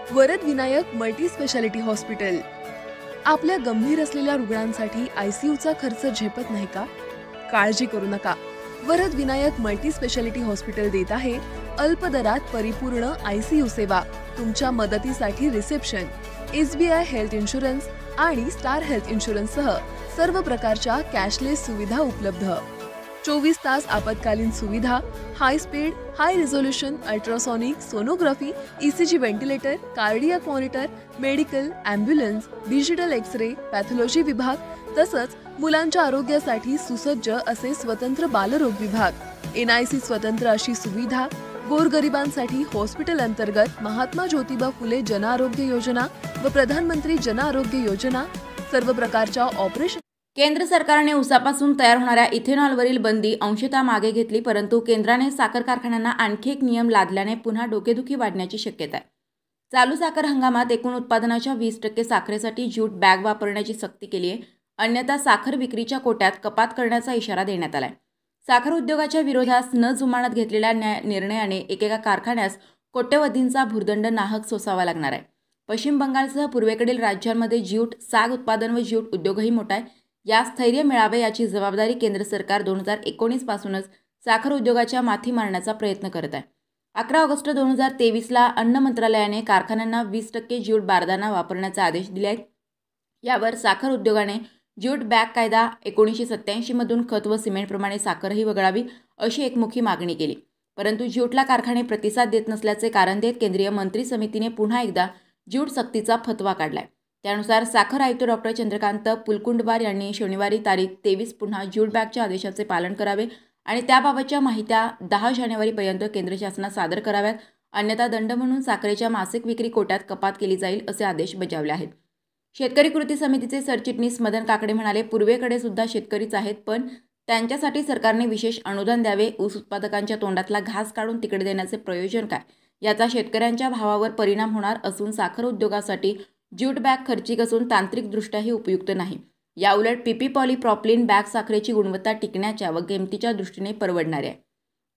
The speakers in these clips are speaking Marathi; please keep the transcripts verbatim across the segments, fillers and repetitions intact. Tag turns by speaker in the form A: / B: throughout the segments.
A: Varad Vinayak multi speciality hospital. आपल्या गंभीर असलेल्या रुग्णांसाठी आयसीयूचा खर्च झेपत नाही का? काळजी करू नका, Varad Vinayak multi speciality hospital देत आहे अल्प दरात परिपूर्ण आयसीयू सेवा। तुमच्या मदतीसाठी रिसेप्शन, एसबीआय हेल्थ इन्शुरन्स आणि स्टार हेल्थ इन्शुरन्स सह सर्व प्रकारच्या कॅशलेस सुविधा उपलब्ध। चोवीस तास आपत्कालीन सुविधा, high speed high resolution ultrasonic sonography, ECG ventilator, cardiac monitor, medical, ambulance, digital X-ray, pathology विभाग, तसंच मुलांच्या आरोग्यासाठी सुसज्ज असे स्वतंत्र बालरोग विभाग, एनआयसी स्वतंत्र अशी सुविधा, गोरगरिबांसाठी हॉस्पिटल अंतर्गत महात्मा ज्योतिबा फुले जन आरोग्य योजना व प्रधानमंत्री जन आरोग्य योजना, सर्व प्रकारच्या ऑपरेशन।
B: केंद्र सरकारने ऊसापासून तयार होणाऱ्या इथेनॉलवरील बंदी अंशतः मागे घेतली, परंतु केंद्राने साखर कारखान्यांना आणखी एक नियम लादल्याने पुन्हा डोकेदुखी वाढण्याची शक्यता आहे। चालू साखर हंगामात एकूण उत्पादनाच्या वीस टक्के साखरेसाठी ज्यूट बॅग वापरण्याची सक्ती केली आहे, अन्यथा साखर विक्रीच्या कोट्यात कपात करण्याचा इशारा देण्यात आलाय। साखर उद्योगाच्या विरोधात न जुमानत घेतलेल्या निर्णयाने एकेका कारखान्यास कोट्यवधींचा भुर्दंड नाहक सोसावा लागणार आहे। पश्चिम बंगालसह पूर्वेकडील राज्यांमध्ये ज्यूट, साग उत्पादन व ज्यूट उद्योगही मोठा आहे। यास स्थैर्य मिळावे याची जबाबदारी केंद्र सरकार दोन हजार एकोणीस पासूनच साखर उद्योगाच्या माथी मारण्याचा प्रयत्न करत आहे। अकरा ऑगस्ट दोन हजार तेवीसला अन्न मंत्रालयाने कारखान्यांना वीस टक्के ज्यूट बारदाना वापरण्याचे आदेश दिले आहेत। यावर साखर उद्योगाने ज्यूट बॅग कायदा एकोणीसशे सत्त्याऐंशी मधून खत व सिमेंटप्रमाणे साखरही वगळावी अशी एकमुखी मागणी केली, परंतु ज्यूटला कारखाने प्रतिसाद देत नसल्याचे कारण देत केंद्रीय मंत्री समितीने पुन्हा एकदा ज्यूट सक्तीचा फतवा काढलाय। त्यानुसार साखर आयुक्त डॉक्टर चंद्रकांत पुलकुंडवार यांनी शनिवारी तारीख तेवीस पुन्हा ज्यूट बॅगच्या आदेशाचे पालन करावे आणि त्याबाबतच्या माहित्या दहा जानेवारीपर्यंत केंद्र शासनास सादर कराव्यात, अन्यथा दंड म्हणून साखरेच्या मासिक विक्री कोट्यात कपात केली जाईल असे आदेश बजावले आहेत। शेतकरी कृती समितीचे सरचिटणीस मदन काकडे म्हणाले, पूर्वेकडे सुद्धा शेतकरीच आहेत, पण त्यांच्यासाठी सरकारने विशेष अनुदान द्यावे। ऊस उत्पादकांच्या तोंडातला घास काढून तिकडे देण्याचे प्रयोजन काय? याचा शेतकऱ्यांच्या भावावर परिणाम होणार असून साखर उद्योगासाठी ज्यूट बॅग खर्चिक असून तांत्रिकदृष्ट्याही उपयुक्त नाही। याउलट पीपी पॉलीप्रॉपिलीन बॅग साखरेची गुणवत्ता टिकण्याच्या व किमतीच्या दृष्टीने परवडणारे आहे।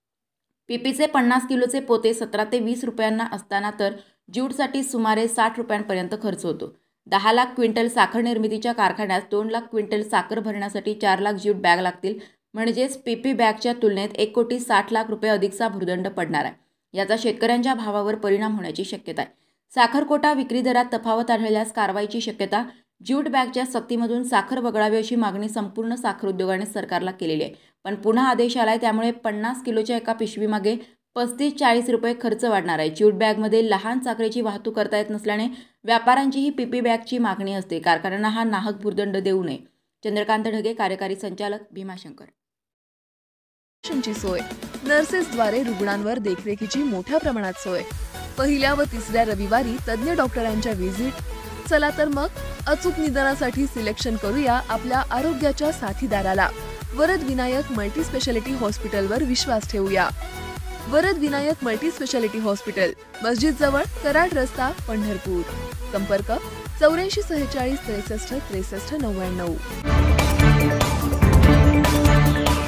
B: पीपीचे पन्नास किलोचे पोते सतरा ते वीस रुपयांना असताना तर ज्यूटसाठी सुमारे साठ रुपयांपर्यंत खर्च होतो। दहा लाख क्विंटल साखर निर्मितीच्या कारखान्यास दोन लाख क्विंटल साखर भरण्यासाठी चार लाख ज्यूट बॅग लागतील, म्हणजेच पीपी बॅगच्या तुलनेत एक कोटी साठ लाख रुपये अधिकचा भुर्दंड पडणार आहे। याचा शेतकऱ्यांच्या भावावर परिणाम होण्याची शक्यता आहे। साखर कोटा विक्री दरात तफावत आढळल्यास कारवाईची शक्यता। ज्यूट बॅगच्या सक्तीमधून साखर वगळावी अशी मागणी संपूर्ण साखर उद्योगाने सरकारला केलेली आहे, पण पुन्हा आदेश आलाय, त्यामुळे पन्नास किलोच्या एका पिशवीमागे पस्तीस चाळीस रुपये खर्च वाढणार आहे। ज्यूट बॅगमध्ये लहान साखरेची वाहतूक करता येत नसल्याने व्यापाऱ्यांचीही पीपी बॅगची मागणी असते। कारखान्यांना हा नाहक भुर्दंड देऊ नये। चंद्रकांत ढगे, कार्यकारी संचालक, भीमाशंकर।
A: सोय नर्सेसद्वारे रुग्णांवर देखरेखीची मोठ्या प्रमाणात सोय। पहिल्या व तिसऱ्या रविवारी तज्ञ डॉक्टरांच्या व्हिजिट। चला तर मग अचूक निदानासाठी सिलेक्शन करूया आपल्या आरोग्याच्या साथीदाराला। वरद विनायक मल्टी स्पेशालिटी हॉस्पिटलवर विश्वास ठेवूया। Varad Vinayak multi speciality hospital, मस्जिद जवळ, कराड रस्ता, पंढरपूर। संपर्क चौऱ्याऐंशी सेहेचाळीस त्रेसष्ट त्रेसष्ट नव्याण्णव।